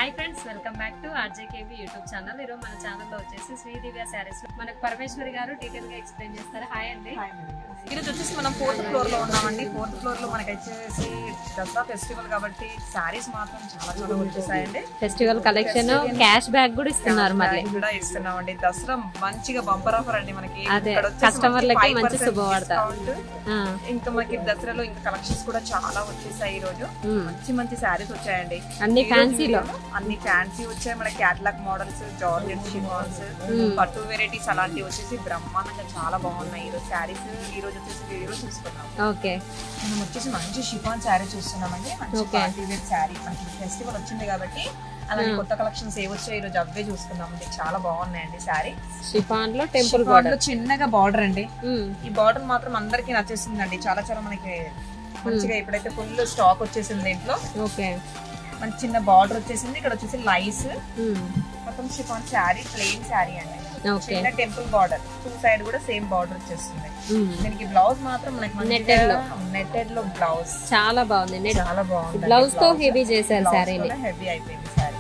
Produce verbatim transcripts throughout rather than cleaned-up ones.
Hi friends, welcome back to RJKV YouTube channel. ఈరోజు మన ఛానల్లో వచ్చేసి శ్రీ దివ్య శారీస్ లో మనకు పరమేశ్వరి గారు డీటెయిల్ గా ఎక్స్ప్లెయిన్ చేస్తారు. హాయ్ అండి. ఈరోజు వచ్చేసి మనం ఫోర్త్ ఫ్లోర్ లో ఉన్నామండి. ఫోర్త్ ఫ్లోర్ లో మనకి వచ్చేసి దసరా ఫెస్టివల్ కాబట్టి శారీస్ మాత్రం చాలా చాలా వచ్చేసాయండి. ఫెస్టివల్ కలెక్షన్, క్యాష్ బ్యాక్ కూడా ఇస్తున్నారు. మళ్ళీ కూడా ఇస్తున్నామండి. దసరా మంచిగా బంపర్ ఆఫర్ అండి మనకి. కస్టమర్లకి మంచి శుభవార్త. ఇంకా మనకి దసరాలో ఇంకా కలెక్షన్స్ కూడా చాలా వచ్చేసాయి. ఈ రోజు మంచి మంచి శారీస్ వచ్చాయండి. అన్ని ఫ్యాన్సీలో అన్ని ఫ్యాన్సీ వచ్చాయి. మన క్యాటలాగ్ మోడల్స్, జార్జెట్ షిఫాన్స్, పట్టు వెరైటీస్ అలాంటివి వచ్చేసి బ్రహ్మాండంగా చాలా బాగున్నాయి. ఈ రోజు శారీస్ ఈ రోజు వచ్చేసి వీడియోలో చూసుకున్నాం. ఓకే, మనం వచ్చేసి మంచి షిఫాన్ శారీ చూస్తున్నామండి. మంచి పార్టీ వేర్ శారీ. మనకి ఫెస్టివల్ వచ్చింది కాబట్టి అలాంటి కొత్త కలెక్షన్స్ ఏ వచ్చాయి ఈ రోజు అవే చూసుకున్నామండి. చాలా బాగున్నాయండి శారీ. షిఫాన్ లో టెంపుల్ బార్డర్, చిన్నగా బార్డర్ అండి. ఈ బార్డర్ మాత్రం అందరికి నచ్చేసిందండి. చాలా చాలా మనకి మంచిగా ఇప్పుడైతే ఫుల్ స్టాక్ వచ్చేసింది దీంట్లో. ఓకే, మంచి చిన్న బార్డర్ వచ్చేసింది. ఇక్కడ వచ్చేసి లైస్ మొత్తం షిఫాన్ శారీ, ప్లెయిన్ శారీ అండి. చిన్న టెంపుల్ బార్డర్, టూ సైడ్ కూడా సేమ్ బార్డర్ వచ్చేస్తుంది. దీనికి బ్లౌజ్ మాత్రం మనకి నెట్టెడ్ లో బ్లౌజ్ చాలా బాగుంది. చాలా బాగుంది. బ్లౌజ్ తో హెవీ చేశారు శారీ, హెవీ అయిపోయింది శారీ.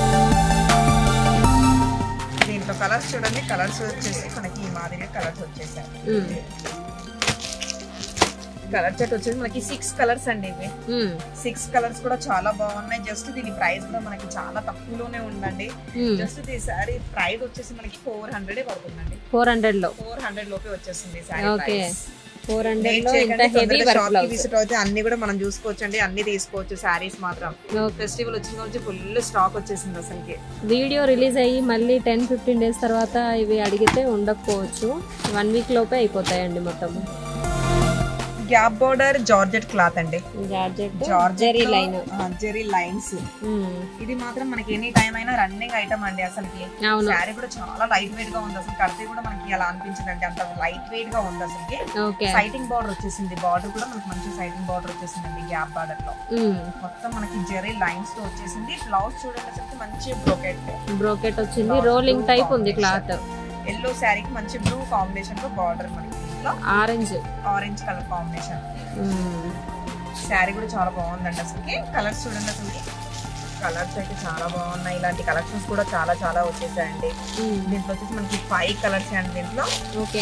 దీంట్లో కలర్స్ చూడండి. కలర్స్ వచ్చేసి మనకి ఈ మాదిరిగా కలర్స్ వచ్చేసాయి. కలర్ సెట్ వచ్చేసి మనకి సిక్స్ కలర్స్ అండి. ఇవి సిక్స్ కలర్స్ కూడా చాలా బాగున్నాయి. జస్ట్ దీని ప్రైస్ కూడా మనకి చాలా తక్కువలోనే ఉందండి. జస్ట్ ఈ సారీ ప్రైస్ వచ్చేసి మనకి ఫోర్ హండ్రెడ్ పడుతుందండి. ఫోర్ హండ్రెడ్ లో ఫోర్ హండ్రెడ్ లోపే వచ్చేస్తుంది సారీ. అన్ని కూడా మనం చూసుకోవచ్చు అండి. అన్ని తీసుకోవచ్చు. సారీస్ మాత్రం ఫెస్టివల్ వచ్చిన నుంచి ఫుల్ స్టాక్ వచ్చేసింది. అసలుకి వీడియో రిలీజ్ అయ్యి మళ్ళీ టెన్ ఫిఫ్టీన్ డేస్ తర్వాత ఇవి అడిగితే ఉండకపోవచ్చు. వన్ వీక్ లోపే అయిపోతాయండి మొత్తం. గ్యాప్ బోర్డర్ జార్జెట్ క్లాత్ అండి. Zari line, zari lines. ఇది మాత్రం మనకి ఎనీ టైం అయినా రన్నింగ్ ఐటమ్ అండి. అసలుకి శారీ కూడా చాలా లైట్ వెయిట్ గా ఉంది. అసలు కడితే కూడా మనకి అలా అనిపించింది అండి. అంత లైట్ వెయిట్ గా ఉంది. అసలుకి సైటింగ్ బార్డర్ వచ్చేసింది. బార్డర్ కూడా మనకి మంచి సైటింగ్ బార్డర్ వచ్చేసింది గ్యాప్ బార్డర్ లో. మొత్తం మనకి జెరీ లైన్స్ తో వచ్చేసింది. బ్లౌజ్ చూడండి అసలు మంచి బ్రోకెట్ బ్రోకెట్ వచ్చింది. రోలింగ్ టైప్ ఉంది క్లాత్. ఎల్లో శారీకి మంచి బ్లూ కాంబినేషన్ లో బార్డర్, మనకి orange orange colour combination. Saree కూడా చాలా బాగుందండి. అసలుకి కలర్స్ చూడండి. అసలుకి కలర్స్ అయితే చాలా బాగున్నాయి. ఇలాంటి కలెక్షన్స్ కూడా చాలా చాలా వచ్చేసాయండి. దీంట్లో వచ్చేసి మనకి ఫైవ్ కలర్స్ అండి దీంట్లో. ఓకే,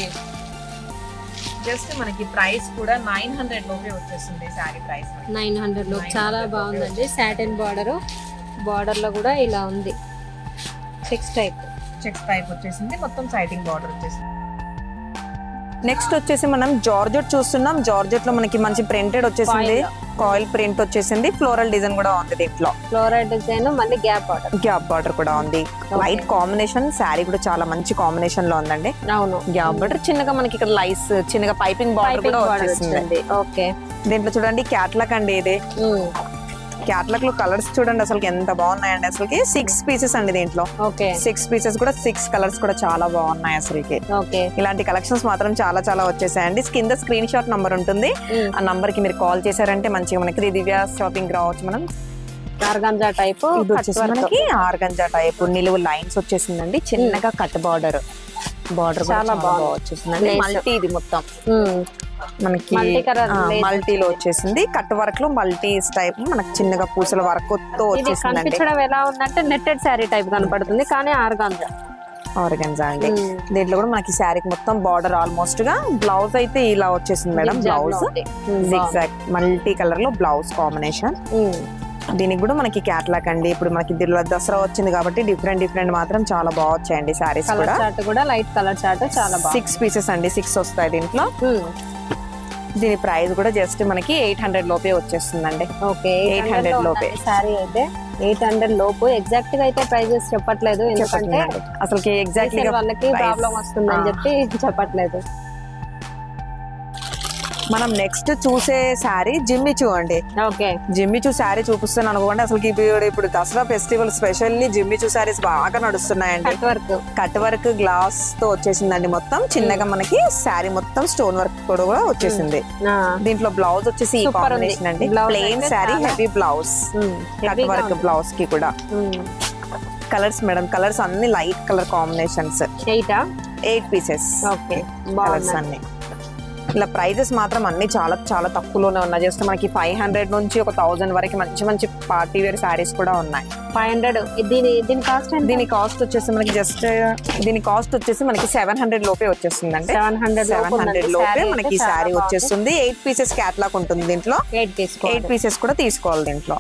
జస్ట్ మనకి ప్రైస్ కూడా నైన్ హండ్రెడ్ లోపే వచ్చేస్తుంది. శారీ ప్రైస్ నైన్ హండ్రెడ్ లో చాలా బాగుందండి. సాటిన్ బార్డర్, బార్డర్ లో కూడా ఇలా ఉంది. చెక్స్ టైప్ చెక్స్ టైప్ వచ్చేసింది. మొత్తం సైటింగ్ బార్డర్ వచ్చేసింది. నెక్స్ట్ వచ్చేసి మనం జార్జెట్ చూస్తున్నాం. జార్జెట్ లో మనకి మంచి ప్రింటెడ్ వచ్చేసింది. కాయిల్ ప్రింట్ వచ్చేసింది. ఫ్లోరల్ డిజైన్ కూడా ఉంది దీంట్లో. ఫ్లోరల్ డిజైన్ మళ్ళీ గ్యాప్ బార్డర్, గ్యాప్ బార్డర్ కూడా ఉంది. Light combination. శారీ కూడా చాలా మంచి కాంబినేషన్ లో ఉందండి. అవును, గ్యాప్ బార్డర్ చిన్నగా మనకి ఇక్కడ లైస్ చిన్నగా పైపింగ్ బార్డర్ కూడా వచ్చేసింది. ఓకే, దీంట్లో చూడండి క్యాట్లాగ్ అండి. ఇది క్యాట్లాగ్ లో కలర్స్ చూడండి అసలు ఎంత బాగున్నాయండి. అసలుకి సిక్స్ పీసెస్ అండి దీంట్లో. సిక్స్ పీసెస్ కూడా సిక్స్ కలర్స్ కూడా చాలా బాగున్నాయి. అసలుకి ఇలాంటి కలెక్షన్స్ మాత్రం చాలా చాలా వచ్చేసాయండి. కింద స్క్రీన్ షాట్ నంబర్ ఉంటుంది. ఆ నంబర్ కి మీరు కాల్ చేశారంటే మంచిగా మనకి దివ్య షాపింగ్ రావచ్చు. మనం ఆర్గంజా టైప్ మనకి ఆర్గంజా టైప్ నిలువు లైన్స్ వచ్చేసిందండి. చిన్నగా కట్ బార్డర్ బార్డర్ చాలా బాగా వచ్చేసిందండి. మల్టీ ఇది మొత్తం మనకి మల్టీలో వచ్చేసింది. కట్ వర్క్ లో మల్టీ టైప్ మనకి చిన్నగా పూసల వర్క్ తో వచ్చేసిందండి. ఎలా ఉందంటే నెట్టెడ్ శారీ టైప్ కనపడుతుంది కానీ ఆర్గాంజా ఆర్గాన్జా అండి. దీంట్లో కూడా మనకి శారీకి మొత్తం బార్డర్ ఆల్మోస్ట్ గా. బ్లౌజ్ అయితే ఇలా వచ్చేసింది madam. Blouse exact multi colour లో బ్లౌజ్ కాంబినేషన్. దీనికి కూడా మనకి క్యాట్లాగ్ అండి. ఇప్పుడు మనకి దసరా వచ్చింది కాబట్టి డిఫరెంట్ డిఫరెంట్ మాత్రం చాలా బాగా వచ్చాయండి శారీస్ కూడా. లైట్ కలర్ చార్ట్ చాలా సిక్స్ పీసెస్ అండి. సిక్స్ వస్తాయి దీంట్లో. దీని ప్రైస్ కూడా జస్ట్ మనకి ఎయిట్ హండ్రెడ్ లోపే వచ్చేస్తుందండి. ఓకే, ఎయిట్ హండ్రెడ్ లోపే శారీ అయితే ఎయిట్ హండ్రెడ్ లోపు. ఎగ్జాక్ట్ గా అయితే ప్రైజెస్ చెప్పట్లేదు, ఎందుకంటే అసలు ఎగ్జాక్ట్ వాళ్ళకి ప్రాబ్లం వస్తుందని చెప్పి చెప్పట్లేదు. మనం నెక్స్ట్ చూసే శారీ జిమ్మిచూ అండి. ఓకే, జిమ్మిచూ శారీ చూపిస్తాను అనుకోండి. అసలు ఇప్పుడు Dasara festival specially Jimmy Choo sarees బాగా నడుస్తున్నాయండి. Cut work cut work glass తో వచ్చేసిందండి. మొత్తం చిన్నగా మనకి శారీ మొత్తం స్టోన్ వర్క్ కూడా వచ్చేసింది. దీంట్లో బ్లౌజ్ వచ్చేసి ఈ కాంబినేషన్ అండి. Plain saree, heavy blouse, cut work blouse కి కూడా. కలర్స్ మేడం, కలర్స్ అన్ని light colour combinations. Eight eight pieces. Okay, colours అన్ని ఇలా ప్రైజెస్ మాత్రం అన్ని చాలా చాలా తక్కువలోనే ఉన్నాయి. జస్ట్ మనకి ఫైవ్ హండ్రెడ్ నుంచి ఒక థౌసండ్ వరకు మంచి మంచి పార్టీ వేర్ శారీస్ కూడా ఉన్నాయి. ఫైవ్ హండ్రెడ్ దీని దీని కాస్ట్ దీని కాస్ట్ వచ్చేసి మనకి జస్ట్ దీని కాస్ట్ వచ్చేసి మనకి సెవెన్ హండ్రెడ్ లోపే వచ్చేస్తుంది అండి. సెవెన్ హండ్రెడ్ సెవెన్ హండ్రెడ్ లోపే మనకి ఈ శారీ వచ్చేస్తుంది. ఎయిట్ పీసెస్ క్యాట్లాగ్ ఉంటుంది దీంట్లో. ఎయిట్ పీస్ ఎయిట్ పీసెస్ కూడా తీసుకోవాలి దీంట్లో.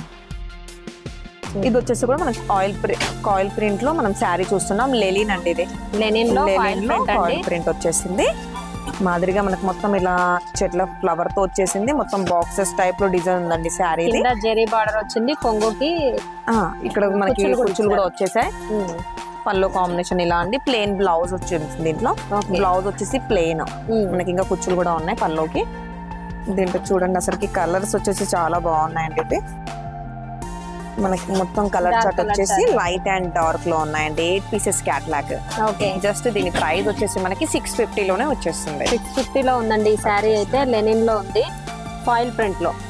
ఇది వచ్చేసి కూడా మనకి ఆయిల్ ఆయిల్ ప్రింట్ లో మనం శారీ చూస్తున్నాం. లెనిన్ అండి ఇది. లెనిన్ లో ఆయిల్ ప్రింట్ వచ్చేసింది. మాదిరిగా మనకు మొత్తం ఇలా చెట్ల ఫ్లవర్ తో వచ్చేసింది. మొత్తం బాక్సెస్ టైప్ లో డిజైన్ ఉందండి శారీ. జెరీ బార్డర్ వచ్చింది. కొంగుకి ఇక్కడ మనకి కుచ్చులు కూడా వచ్చేసాయి. పల్లో కాంబినేషన్ ఇలా అండి. ప్లెయిన్ బ్లౌజ్ వచ్చేసింది దీంట్లో. బ్లౌజ్ వచ్చేసి ప్లెయిన్. మనకి ఇంకా కుచ్చులు కూడా ఉన్నాయి పల్లోకి. దీంట్లో చూడండి అసలుకి కలర్స్ వచ్చేసి చాలా బాగున్నాయండి. ఇది మనకి మొత్తం కలర్ చార్ట్ వచ్చేసి లైట్ అండ్ డార్క్ లో ఉన్నాయండి. Eight pieces catalogue. జస్ట్ దీని ప్రైస్ వచ్చేసి మనకి సిక్స్ ఫిఫ్టీ లోనే వచ్చేస్తుంది. సిక్స్ ఫిఫ్టీ లో ఉందండి ఈ శారీ అయితే. లెనిన్ లో ఉంది. ఫాయిల్ ప్రింట్ లో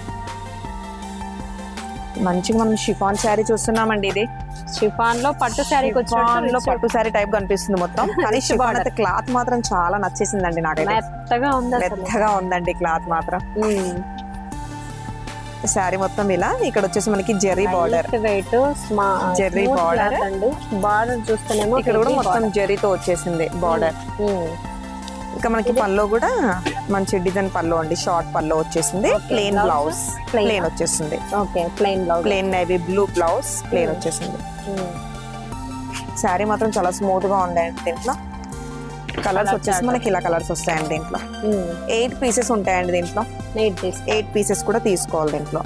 మంచిగా మనం షిఫాన్ శారీ చూస్తున్నామండి. ఇది షిఫాన్ లో పట్టు శారీ లో పట్టు శారీ టైప్ కనిపిస్తుంది మొత్తం. కానీ షిఫాన్ అయితే క్లాత్ మాత్రం చాలా నచ్చేసిందండి నాకైతే. మెత్తగా ఉంది మెత్తగా ఉందండి క్లాత్ మాత్రం. శారీ మొత్తం ఇలా. ఇక్కడ వచ్చేసి మనకి zari border. Wait zari border అండి. బార్డర్ చూస్తేనేమో ఇక్కడ కూడా మొత్తం జెర్రీతో వచ్చేసింది బార్డర్. ఇంకా మనకి పల్లో కూడా మంచి డిజైన్ పల్లో అండి. షార్ట్ పల్లో వచ్చేసింది. ప్లెయిన్ బ్లౌజ్ ప్లెయిన్ వచ్చేసింది. Okay plain blouse. Plain navy blue blouse plain వచ్చేసింది. శారీ మాత్రం చాలా స్మూత్ గా ఉందండి. దీంట్లో కలర్స్ వచ్చేసి మనకి ఇలా కలర్స్ వస్తాయండి. దీంట్లో ఎయిట్ పీసెస్ ఉంటాయండి. దీంట్లో ఎయిట్ పీసెస్ కూడా తీసుకోవాలి దీంట్లో.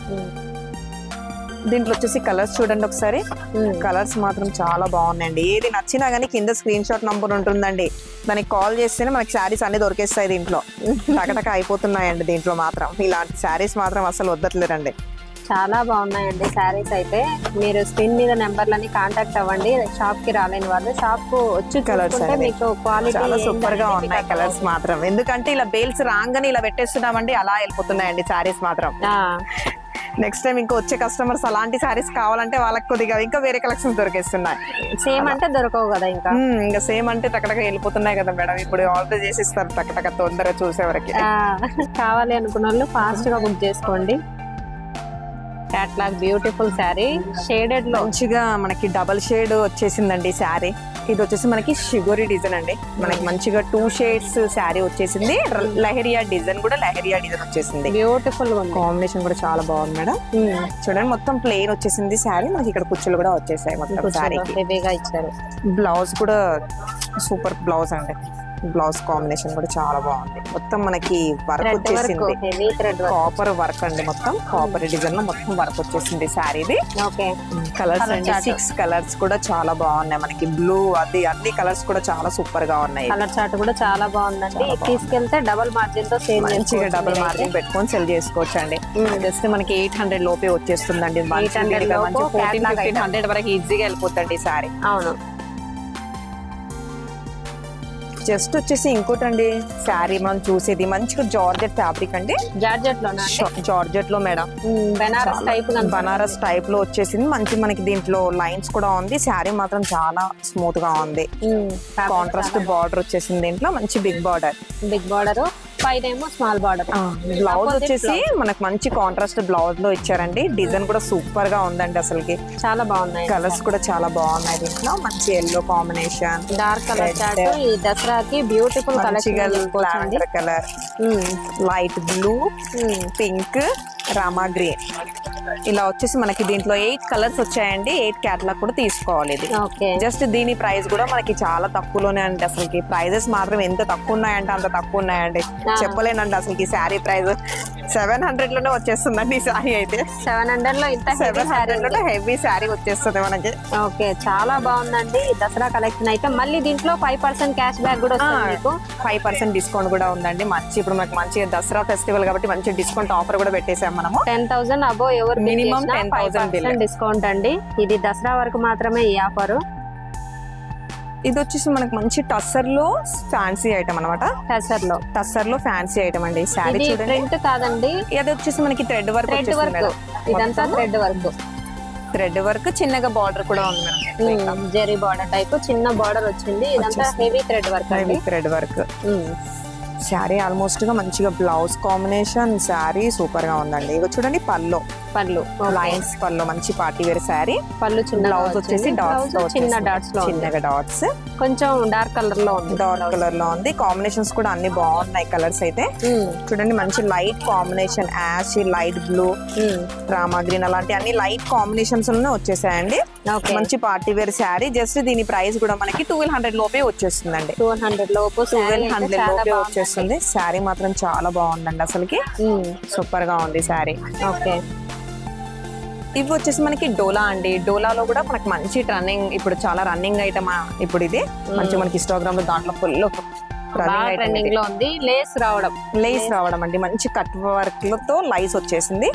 దీంట్లో వచ్చేసి కలర్స్ చూడండి ఒకసారి. కలర్స్ మాత్రం చాలా బాగున్నాయండి. ఏది నచ్చినా గానీ కింద స్క్రీన్ షాట్ నంబర్ ఉంటుందండి. దానికి కాల్ చేస్తేనే మనకి శారీస్ అన్ని దొరికేస్తాయి. దీంట్లో టకటక అయిపోతున్నాయండి. దీంట్లో మాత్రం ఇలాంటి శారీస్ మాత్రం అసలు వద్దట్లేరండి. చాలా బాగున్నాయండి శారీస్ అయితే. మీరు స్క్రీన్ మీద నెంబర్లని కాంటాక్ట్ అవ్వండి. షాప్ కి రాలేని వాళ్ళు షాప్ కు వచ్చి కలర్స్ మీకు క్వాలిటీ చాలా సూపర్ గా ఉన్నాయి కలర్స్ మాత్రం. ఎందుకంటే ఇలా బేల్స్ రాగానే ఇలా పెట్టేస్తున్నామండి. అలా వెళ్ళిపోతున్నాయండి శారీస్ మాత్రం. నెక్స్ట్ టైం ఇంకా వచ్చే కస్టమర్స్ అలాంటి శారీస్ కావాలంటే వాళ్ళకి కొద్దిగా ఇంకా వేరే కలెక్షన్స్ దొరికేస్తున్నాయి. సేమ్ అంటే దొరకవు కదా. ఇంకా ఇంకా సేమ్ అంటే టకటక వెళ్ళిపోతున్నాయి కదా మేడం. ఇప్పుడు ఆర్డర్ చేసిస్తారు టకటక తొందరగా చూసే వరకు. కావాలి అనుకున్న వాళ్ళు ఫాస్ట్ గా బుక్ చేసుకోండి. Catalogue beautiful sari. షేడెడ్ లో మంచిగా మనకి డబల్ షేడ్ వచ్చేసిందండి శారీ. ఇది వచ్చేసి మనకి షిగోరి డిజైన్ అండి. మనకి మంచిగా టూ షేడ్స్ శారీ వచ్చేసింది. లహరియా డిజైన్ కూడా లహరియా డిజైన్ వచ్చేసింది. బ్యూటిఫుల్ కాంబినేషన్ కూడా చాలా బాగుంది మేడం. చూడండి మొత్తం ప్లెయిన్ వచ్చేసింది శారీ. మనకి ఇక్కడ కుచ్చులు కూడా వచ్చేసాయి మొత్తం శారీ. హెవీగా ఇచ్చారు. బ్లౌజ్ కూడా సూపర్ బ్లౌజ్ అండి. బ్లౌజ్ కాంబినేషన్ కూడా చాలా బాగుంది. మొత్తం మనకి వర్క్ వచ్చేసింది. కాపర్ వర్క్ అండి. మొత్తం కాపర్ డిజైన్ లో మొత్తం వర్క్ వచ్చేసింది శారీది. కలర్స్ అండి సిక్స్ కలర్స్ కూడా చాలా బాగున్నాయి. మనకి బ్లూ అది అన్ని కలర్స్ కూడా చాలా సూపర్ గా ఉన్నాయి. కలర్ చార్ట్ కూడా చాలా బాగుందండి. తీసుకెళ్తే డబుల్ మార్జిన్ తో సేల్ మంచిగా డబుల్ మార్జిన్ పెట్టుకొని సెల్ చేసుకోవచ్చు అండి. జస్ట్ మనకి ఎయిట్ హండ్రెడ్ లోపే వచ్చేస్తుందండి. హండ్రెడ్ వరకు ఈజీగా వెళ్ళిపోతుంది శారీ. అవును. జస్ట్ వచ్చేసి ఇంకోటి అండి శారీ మనం చూసేది మంచిగా జార్జెట్ ఫ్యాబ్రిక్ అండి. జార్జెట్ లో జార్జెట్ లో madam Banaras type Banaras type లో వచ్చేసింది. మంచి మనకి దీంట్లో లైన్స్ కూడా ఉంది. శారీ మాత్రం చాలా స్మూత్ గా ఉంది. కాంట్రాస్ట్ బార్డర్ వచ్చేసింది. దీంట్లో మంచి బిగ్ బార్డర్ బిగ్ బార్డర్ పైన ఏమో స్మాల్ బార్డర్. బ్లౌజ్ వచ్చేసి మనకు మంచి కాంట్రాస్ట్ బ్లౌజ్ లో ఇచ్చారండి. డిజైన్ కూడా సూపర్ గా ఉందండి. అసలుకి చాలా బాగున్నాయి. కలర్స్ కూడా చాలా బాగున్నాయి. దీంట్లో మంచి yellow combination dark colour chart. ఈ దసరాకి beautiful colour colour light blue pink Rama green ఇలా వచ్చేసి మనకి దీంట్లో ఎయిట్ కలర్స్ వచ్చాయండి. ఎయిట్ క్యాటలాగ్ కూడా తీసుకోవాలి. ఇది జస్ట్ దీని ప్రైస్ కూడా మనకి చాలా తక్కువలోనే అండి. అసలుకి ప్రైజెస్ మాత్రం ఎంత తక్కువ ఉన్నాయంటే అంత తక్కువ ఉన్నాయండి. చెప్పలేనండి అసలుకి శారీ ప్రైస్ సెవెన్ హండ్రెడ్ లోనే వచ్చేస్తుందండి. ఈ శారీ అయితే సెవెన్ హండ్రెడ్ లో ఇంత సెవెన్ హండ్రెడ్ లో హెవీ శారీ వచ్చేస్తుంది మనకి. ఓకే చాలా బాగుందండి దసరా కలెక్షన్ అయితే. మళ్ళీ దీంట్లో ఫైవ్ పర్సెంట్ క్యాష్ బ్యాక్ కూడా వస్తుంది. ఫైవ్ పర్సెంట్ డిస్కౌంట్ కూడా ఉందండి. మంచి ఇప్పుడు మనకి మంచి దసరా ఫెస్టివల్ కాబట్టి మంచి డిస్కౌంట్ ఆఫర్ కూడా పెట్టేసాం మనము. టెన్ థౌసండ్ అబో ఎవరు మినిమం టెన్ థౌసండ్ డిస్కౌంట్ అండి. ఇది దసరా వరకు మాత్రమే ఈ ఆఫర్. ఇది వచ్చేసి మనకి మంచి టస్సర్ లో ఫ్యాన్సీ ఐటమ్ అనమాట. టస్సర్ లో టస్సర్ లో ఫ్యాన్సీ ఐటమ్ అండి. శారీ చూడండి. ప్రింట్ కాదండి. ఇది వచ్చేసి మనకి థ్రెడ్ వర్క్. థ్రెడ్ వర్క్ ఇదంతా థ్రెడ్ వర్క్. థ్రెడ్ వర్క్ చిన్నగా బార్డర్ కూడా ఉంది మేడం. జెరీ బార్డర్ టైప్ చిన్న బార్డర్ వచ్చింది. ఇదంతా heavy thread work. Heavy thread work. Sari almost గా మంచిగా బ్లౌజ్ కాంబినేషన్ శారీ సూపర్ గా ఉందండి. ఇగో చూడండి పళ్ళు పళ్ళు లైన్స్ పళ్ళు మంచి పార్టీ వేర్ శారీ. పళ్ళు చిన్న బ్లౌజ్ వచ్చేసి డాట్స్ చిన్న డాట్స్ లో చిన్నగా డాట్స్ కొంచెం డార్క్ కలర్ లో ఉంది. డార్క్ కలర్ లో ఉంది. కాంబినేషన్స్ కూడా అన్ని బాగున్నాయి కలర్స్ అయితే. చూడండి మంచి light combination ash light blue Rama green అలాంటి అన్ని లైట్ కాంబినేషన్స్ వచ్చేసాయండి. మంచి పార్టీ వేర్ శారీ. జస్ట్ దీని ప్రైస్ కూడా మనకి ట్వెల్వ్ హండ్రెడ్ లోపే వచ్చేస్తుందండి. ట్వెల్వ్ హండ్రెడ్ లోపు ట్వెల్వ్ హండ్రెడ్ లోపే వచ్చేస్తుంది. శారీ మాత్రం చాలా బాగుందండి అసలుకి సూపర్ గా ఉంది శారీ. ఓకే ఇవి వచ్చేసి మనకి డోలా అండి. డోలాలో కూడా మనకి మంచి రన్నింగ్ ఇప్పుడు చాలా రన్నింగ్ ఐటమ్ ఇప్పుడు ఇది. మంచి మనకి ఇన్స్టాగ్రామ్ లో దాంట్లో ఫుల్ ట్రెండింగ్ లో ఉంది. లేస్ రావడం లేస్ రావడం అండి. మంచి కట్ వర్క్ లతో లైస్ వచ్చేసింది.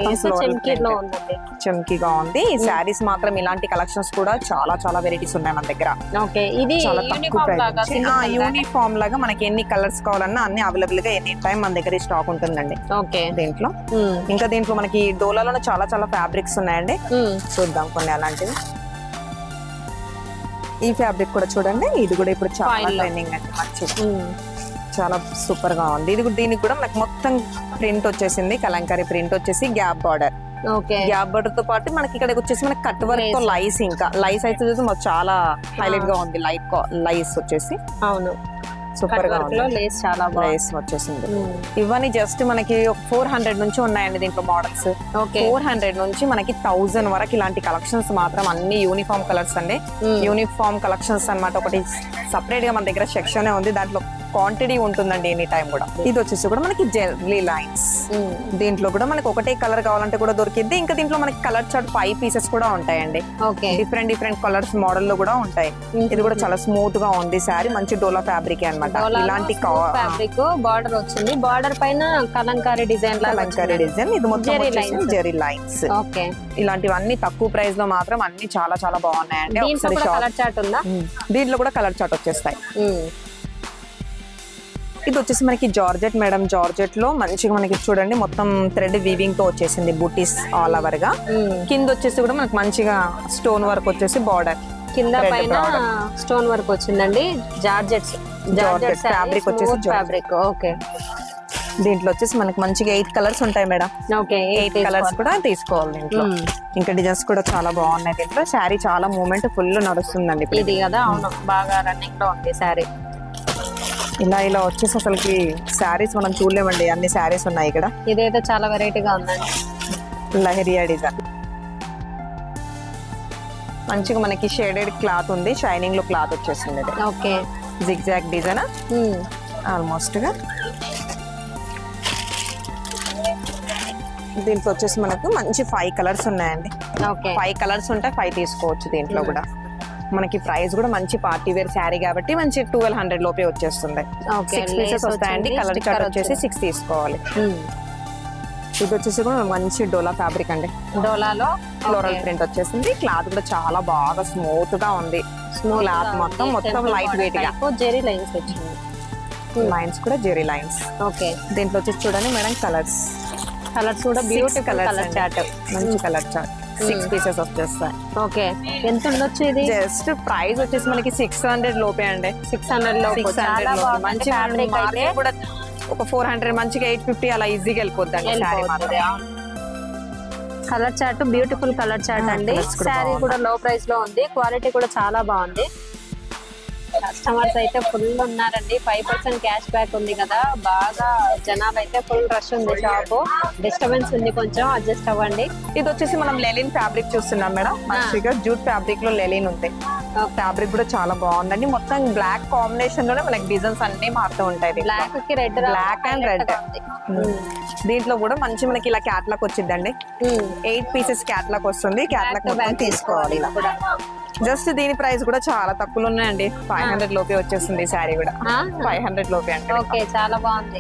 చమ్కీగా ఉంది. ఈ శారీస్ మాత్రం ఇలాంటి కలెక్షన్స్ కూడా చాలా చాలా వెరైటీస్ ఉన్నాయి మన దగ్గర. చాలా తక్కువ ప్రైస్. యూనిఫామ్ లాగా మనకి ఎన్ని కలర్స్ కావాలన్నా అన్ని అవైలబుల్ గా ఎనీ టైం మన దగ్గర స్టాక్ ఉంటుందండి. ఓకే దీంట్లో ఇంకా దీంట్లో మనకి డోలాలో చాలా చాలా ఫ్యాబ్రిక్స్ ఉన్నాయండి. చూద్దాం కొన్ని అలాంటివి. ఈ ఫ్యాబ్రిక్ కూడా చూడండి. ఇది కూడా ఇప్పుడు చాలా ట్రెండింగ్ అండి. మంచిగా చాలా సూపర్ గా ఉంది. ఇది దీనికి కూడా మనకి మొత్తం ప్రింట్ వచ్చేసింది. కలంకారీ ప్రింట్ వచ్చేసి గ్యాప్ బార్డర్. గ్యాప్ బార్డర్ తో పాటు మనకి ఇక్కడ వచ్చేసి మనకి కట్ వర్క్ తో లైస్ ఇంకా లైస్ అయితే చాలా హైలైట్ గా ఉంది. లైట్ లైస్ వచ్చేసి అవును సూపర్ గా ఉంది. లేస్ చాలా లేస్ వచ్చేసింది. ఇవన్నీ జస్ట్ మనకి ఫోర్ హండ్రెడ్ నుంచి ఉన్నాయండి దీంట్లో మోడల్స్. ఫోర్ హండ్రెడ్ నుంచి మనకి థౌసండ్ వరకు ఇలాంటి కలెక్షన్స్ మాత్రం అన్ని యూనిఫామ్ కలర్స్ అండి. యూనిఫామ్ కలెక్షన్స్ అన్నమాట. ఒకటి సపరేట్ గా మన దగ్గర సెక్షన్ ఉంది. దాంట్లో క్వాంటిటీ ఉంటుందండి ఎనీ టైం కూడా. ఇది వచ్చేసి కూడా మనకి జెర్రీ లైన్స్. దీంట్లో కూడా మనకి ఒకటే కలర్ కావాలంటే కూడా దొరికింది. ఇంకా దీంట్లో మనకి కలర్ చార్ట్ ఫైవ్ పీసెస్ కూడా ఉంటాయండి. డిఫరెంట్ డిఫరెంట్ కలర్స్ మోడల్ లో కూడా ఉంటాయి. ఇది కూడా చాలా స్మూత్ గా ఉంది శారీ. మంచి డోలా ఫ్యాబ్రిక్ అన్నమాట. ఇలాంటి ఫ్యాబ్రిక్ బార్డర్ వచ్చింది. బార్డర్ పైన కలంకారీ డిజైన్ కలంకారీ డిజైన్. ఇది మొత్తం జెర్రీ లైన్స్. ఇలాంటివన్నీ తక్కువ ప్రైస్ లో మాత్రం అన్ని చాలా చాలా బాగున్నాయండి. కలర్ చార్ట్ ఉందా? దీంట్లో కూడా కలర్ చార్ట్ వచ్చేస్తాయి. ఇది వచ్చేసి మనకి జార్జెట్ మేడం. జార్జెట్ లో మంచిగా మనకి చూడండి మొత్తం థ్రెడ్ వీవింగ్ తో వచ్చేసింది. బూటీస్ ఆల్ ఓవర్ గా. కింద వచ్చేసి కూడా మనకి మంచిగా స్టోన్ వర్క్ వచ్చేసి బార్డర్ కింద పైన స్టోన్ వర్క్ వచ్చిందండి. జార్జెట్స్ జార్జెట్ ఫ్యాబ్రిక్ వచ్చేసి ఫ్యాబ్రిక్. ఓకే దీంట్లో వచ్చేసి మనకి మంచిగా ఎయిట్ కలర్స్ ఉంటాయి మేడం. ఓకే ఎయిట్ కలర్స్ కూడా తీసుకోవాలి దీంట్లో. ఇంకా డిజైన్స్ కూడా చాలా బాగున్నాయి దీంట్లో. శారీ చాలా మూమెంట్ ఫుల్ నడుస్తుందండి ఇది కదా. అవును బాగా రన్నింగ్ లో ఉంది శారీ. ఇలా ఇలా వచ్చేసి అసలుకి శారీస్ మనం చూడలేమండి. అన్ని శారీస్ ఉన్నాయి ఇక్కడ. ఇదైతే చాలా వెరైటీగా ఉందండి. లహరియా డిజైన్ మంచిగా మనకి షేడెడ్ క్లాత్ ఉంది. షైనింగ్ లో క్లాత్ వచ్చేసింది. ఓకే జిగ్జాగ్ డిజైన్ ఆల్మోస్ట్ గా. దీంట్లో వచ్చేసి మనకు మంచి ఫైవ్ కలర్స్ ఉన్నాయండి. ఫైవ్ కలర్స్ ఉంటాయి. ఫైవ్ తీసుకోవచ్చు దీంట్లో కూడా. మనకి ప్రైస్ కూడా మంచి పార్టీ వేర్ శారీ కాబట్టి మంచి ట్వెల్వ్ హండ్రెడ్ లోపే వచ్చేస్తుంది. సిక్స్ పీసెస్ వస్తాయండి. కలర్ చార్ట్ వచ్చేసి సిక్స్ తీసుకోవాలి. ఇది వచ్చేసి కూడా మంచి డోలా ఫ్యాబ్రిక్ అండి. డోలాలో ఫ్లోరల్ ప్రింట్ వచ్చేసింది. క్లాత్ కూడా చాలా బాగా స్మూత్ గా ఉంది. క్లాత్ మొత్తం మొత్తం లైట్ వెయిట్ గా. జెరీ లైన్స్ వచ్చింది. లైన్స్ కూడా జెరీ లైన్స్. ఓకే దీంట్లో వచ్చేసి చూడండి మేడం కలర్స్ కలర్స్ కూడా బ్యూటిఫుల్ కలర్ చార్ట్. మంచి కలర్ చార్ట్. సిక్స్ పీసెస్ వచ్చేస్తాయి. ఓకే ఎంత ఉండొచ్చు ఇది? జస్ట్ ప్రైస్ వచ్చేసి మనకి సిక్స్ హండ్రెడ్ లోపే అండి. సిక్స్ హండ్రెడ్ లో మంచి కూడా ఒక ఫోర్ హండ్రెడ్ మంచిగా ఎయిట్ ఫిఫ్టీ అలా ఈజీగా వెళ్ళిపోద్దండి శారీ మాత్రం. Colour chart beautiful colour chart అండి. శారీ కూడా లో ప్రైస్ లో ఉంది. క్వాలిటీ కూడా చాలా బాగుంది. కస్టమర్స్ అయితే ఫుల్ ఉన్నారండి. ఫైవ్ పర్సెంట్ క్యాష్ బ్యాక్ ఉంది కదా. బాగా జనాలు అయితే ఫుల్ రష్ ఉంది. షాప్ డిస్టర్బెన్స్ ఉంది. కొంచెం అడ్జస్ట్ అవ్వండి. ఇది వచ్చేసి మనం లెలిన్ ఫ్యాబ్రిక్ చూస్తున్నాం మేడం. మంచిగా జూట్ ఫ్యాబ్రిక్ లో లెలిన్ ఉంది. ఫ్యాబ్రిక్ కూడా చాలా బాగుందండి. మొత్తం బ్లాక్ కాంబినేషన్ లోనే మనకి డిజైన్స్ అన్ని మారుతూ ఉంటాయి. బ్లాక్ కి రెడ్, బ్లాక్ అండ్ రెడ్. దీంట్లో కూడా మంచి మనకి ఇలా క్యాట్లాగ్ వచ్చిందండి. ఎయిట్ పీసెస్ క్యాట్లాగ్ వస్తుంది. క్యాట్లాగ్ తీసుకోవాలి. జస్ట్ దీని ప్రైస్ కూడా చాలా తక్కువలో ఉన్నాయండి. ఫైవ్ హండ్రెడ్ లోపే వచ్చేస్తుంది శారీ కూడా. ఫైవ్ హండ్రెడ్ లోపే అంటే ఓకే చాలా బాగుంది.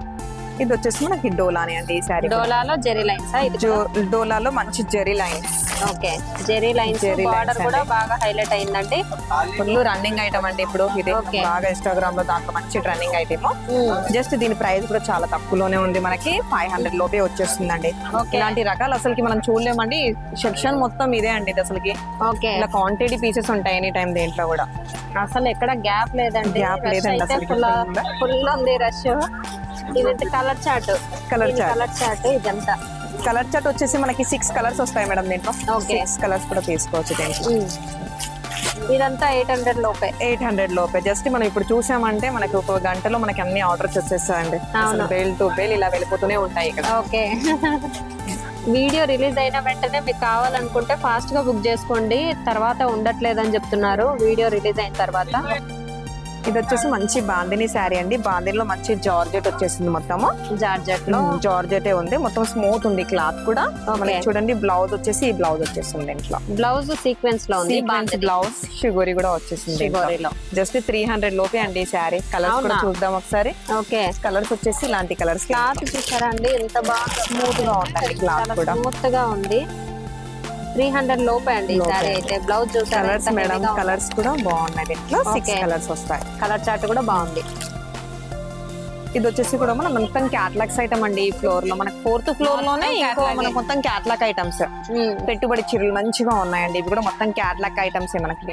ఇది వచ్చేసి మనకి డోలానే అండి. ఈ శారీ డోలాలో జెరీ లైన్స్. డోలాలో మంచి zari lines. Okay zari lines border కూడా బాగా హైలైట్ అయిందండి. ఫుల్ రన్నింగ్ ఐటమ్ అండి ఇప్పుడు ఇది, బాగా ఇన్స్టాగ్రామ్ లో దాంట్లో మంచి ట్రెండింగ్ ఐటమ్. జస్ట్ దీని ప్రైస్ కూడా చాలా తక్కువలోనే ఉంది, మనకి ఫైవ్ హండ్రెడ్ లోపే వచ్చేస్తుందండి. ఇలాంటి రకాలు అసలుకి మనం చూడలేమండి, సెక్షన్ మొత్తం ఇదే అండి ఇది అసలుకి. ఓకే ఇలా క్వాంటిటీ పీసెస్ ఉంటాయి ఎనీ టైం దీంట్లో కూడా, అసలు ఎక్కడ గ్యాప్ లేదండి. గ్యాప్ లేదండి అసలు, ఫుల్ ఉంది రష్. ఇది colour chart, colour chart colour chart ఇదంతా. కలర్ చార్ట్ వచ్చేసి మనకి సిక్స్ కలర్స్ వస్తాయి మేడం దీంట్లో. సిక్స్ కలర్స్ కూడా తీసుకోవచ్చు దీంట్లో. ఇదంతా ఎయిట్ హండ్రెడ్ లోపే, ఎయిట్ హండ్రెడ్ లోపే. జస్ట్ మనం ఇప్పుడు చూసామంటే మనకి ఒక గంటలో మనకి అన్ని ఆర్డర్స్ వచ్చేస్తాయండి. బేల్ టు బేల్ ఇలా వెళ్ళిపోతూనే ఉంటాయి ఇక్కడ. ఓకే వీడియో రిలీజ్ అయిన వెంటనే మీకు కావాలనుకుంటే ఫాస్ట్ గా బుక్ చేసుకోండి, తర్వాత ఉండట్లేదని చెప్తున్నారు వీడియో రిలీజ్ అయిన తర్వాత. ఇది వచ్చేసి మంచి బాందిని శారీ అండి, బాందినిలో మంచి జార్జెట్ వచ్చేసింది, మొత్తము జార్జెట్ లో జార్జెటే ఉంది, మొత్తం స్మూత్ ఉంది క్లాత్ కూడా. చూడండి బ్లౌజ్ వచ్చేసి ఈ బ్లౌజ్ వచ్చేసింది ఇంట్లో, బ్లౌజ్ సీక్వెన్స్ లో ఉంది, బ్లౌజ్ షిగోరి కూడా వచ్చేసింది. జస్ట్ త్రీ హండ్రెడ్ లోపే అండి ఈ శారీ. కలర్స్ కూడా చూద్దాం ఒకసారి. ఓకే కలర్స్ వచ్చేసి ఇలాంటి కలర్స్. క్లాత్ చూసారా అండి ఎంత బాగా స్మూత్ గా ఉంటుంది, క్లాత్ కూడా స్మూత్ గా ఉంది. త్రీ హండ్రెడ్ లోపే అండి సారీ అయితే. బ్లౌజ్ చూసారా కలర్స్ మేడం, కలర్స్ కూడా బాగున్నాయి దీంట్లో, సిక్స్ కలర్స్ వస్తాయి. కలర్ చార్ట్ కూడా బాగుంది. ఇది వచ్చేసి కూడా మనం మొత్తం క్యాటలాగ్స్ ఐటమ్ అండి. ఈ ఫ్లోర్ లో మనకి ఫోర్త్ ఫ్లోర్ లోనే ఇంకో మనకు మొత్తం క్యాటలాగ్ ఐటమ్స్, పెట్టుబడి చీరలు మంచిగా ఉన్నాయండి. ఇవి కూడా మొత్తం క్యాటలాగ్ ఐటమ్స్ మనకి,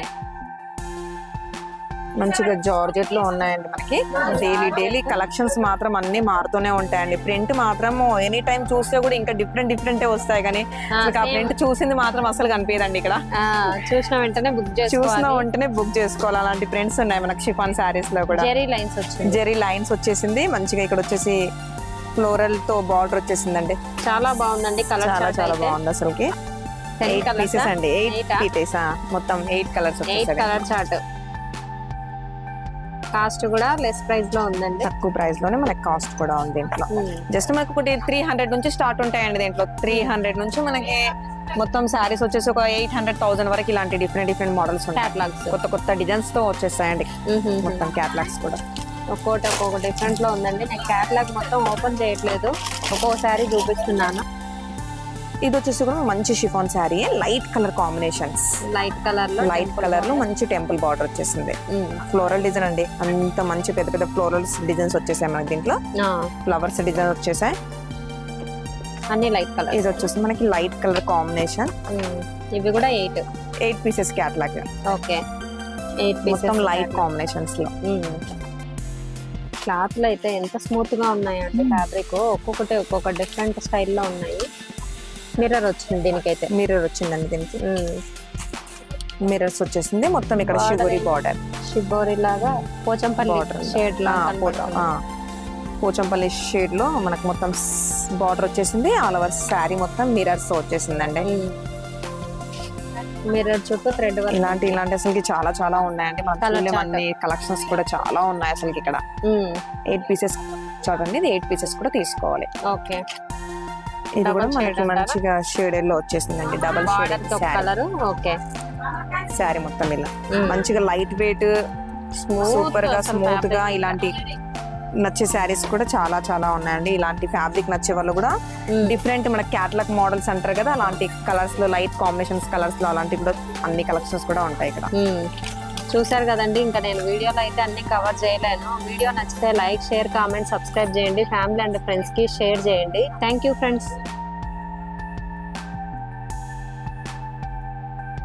మంచిగా జార్జెట్ లో ఉన్నాయండి మనకి. డైలీ డైలీ కలెక్షన్స్ మాత్రం అన్ని మారుతూనే ఉంటాయండి. ప్రింట్ మాత్రం ఎనీ టైం చూస్తే కూడా ఇంకా డిఫరెంట్ డిఫరెంట్ వస్తాయి, కానీ ఆ ప్రింట్ చూసింది మాత్రం అసలు కనిపించదండి ఇక్కడ. చూసిన వెంటనే బుక్ చూసిన వెంటనే బుక్ చేసుకోవాలి. అలాంటి ప్రింట్స్ ఉన్నాయి మనకి షిఫాన్ శారీస్ లో కూడా. జెరీ లైన్స్ వచ్చింది, జెరీ లైన్స్ వచ్చేసింది మంచిగా. ఇక్కడ వచ్చేసి ఫ్లోరల్ తో బార్డర్ వచ్చేసిందండి, చాలా బాగుందండి. కలర్ చాలా చాలా బాగుంది అసలుకి. ఎయిట్ పీసెస్ అండి, ఎయిట్ పీసెస్ మొత్తం eight colours, eight colour chart. Cost కూడా లెస్ ప్రైస్ లో ఉందండి, తక్కువ ప్రైస్ లోనే మనకి కాస్ట్ కూడా ఉంది దీంట్లో. జస్ట్ మనకి ఒకటి త్రీ హండ్రెడ్ నుంచి స్టార్ట్ ఉంటాయండి దీంట్లో. త్రీ హండ్రెడ్ నుంచి మనకి మొత్తం శారీస్ వచ్చేసి ఒక ఎయిట్ హండ్రెడ్ థౌసండ్ వరకు ఇలాంటి డిఫరెంట్ డిఫరెంట్ మోడల్స్ ఉంటాయి. కొత్త కొత్త డిజైన్స్ తో వచ్చేస్తాయండి మొత్తం క్యాటలాగ్స్ కూడా. ఒక్కోటి ఒక్కొక్క డిఫరెంట్ లో ఉందండి. నేను క్యాటలాగ్ మొత్తం ఓపెన్ చేయట్లేదు, ఒక్కోసారి చూపిస్తున్నాను. ఇది వచ్చేసి కూడా మంచి chiffon sari, light colour combinations, light colour లో లైట్ కలర్ లో మంచి టెంపుల్ బార్డర్ వచ్చేసింది. ఫ్లోరల్ డిజైన్ అండి, అంత మంచి పెద్ద పెద్ద ఫ్లోరల్ డిజైన్స్ వచ్చేసాయి మనకి దీంట్లో. ఫ్లవర్స్ డిజైన్ వచ్చేసాయి అన్ని లైట్ కలర్. ఇది వచ్చేసి మనకి లైట్ కలర్ కాంబినేషన్. ఇవి కూడా eight eight pieces catalogue. Okay eight pieces light combinations లో. క్లాత్ లో అయితే ఎంత స్మూత్ గా ఉన్నాయండి, ఫ్యాబ్రిక్ ఒక్కొక్కటి ఒక్కొక్క డిఫరెంట్ స్టైల్లో ఉన్నాయి. మిర్రర్ వచ్చింది దీనికైతే, మిర్రర్ వచ్చిందండి దీనికి. మిర్రర్స్ వచ్చేసింది మొత్తం. ఇక్కడ షిబోరి బార్డర్, షిబోరి లాగా పోచంపల్లి షేడ్ లా, పోచంపల్లి షేడ్ లో మనకు మొత్తం బార్డర్ వచ్చేసింది. ఆల్ ఓవర్ శారీ మొత్తం మిర్రర్స్ వచ్చేసిందండి. మిర్రర్ చుట్టూ థ్రెడ్ వర్క్. ఇలాంటి ఇలాంటి అసలు చాలా చాలా ఉన్నాయండి. అన్ని కలెక్షన్స్ కూడా చాలా ఉన్నాయి అసలు ఇక్కడ. ఎయిట్ పీసెస్ చూడండి, ఇది ఎయిట్ పీసెస్ కూడా తీసుకోవాలి. ఓకే ఇది కూడా మనకి మంచిగా షేడెడ్ లో వచ్చేసిందండి, double shade colour. Okay sari మొత్తం ఇలా మంచిగా లైట్ వెయిట్, సూపర్ గా స్మూత్ గా ఇలాంటి నచ్చే శారీస్ కూడా చాలా చాలా ఉన్నాయండి. ఇలాంటి ఫ్యాబ్రిక్ నచ్చే వాళ్ళు కూడా డిఫరెంట్ మనకి క్యాటలాగ్ మోడల్స్ అంటారు కదా, అలాంటి కలర్స్ లో లైట్ కాంబినేషన్స్ కలర్స్ లో అలాంటి కూడా అన్ని కలెక్షన్స్ కూడా ఉంటాయి ఇక్కడ. చూసారు కదండి, ఇంకా నేను వీడియోలో అయితే అన్ని కవర్ చేయలేను. వీడియో నచ్చితే లైక్, షేర్, కామెంట్, సబ్స్క్రైబ్ చేయండి. ఫ్యామిలీ అండ్ ఫ్రెండ్స్ కి షేర్ చేయండి. Thank you friends.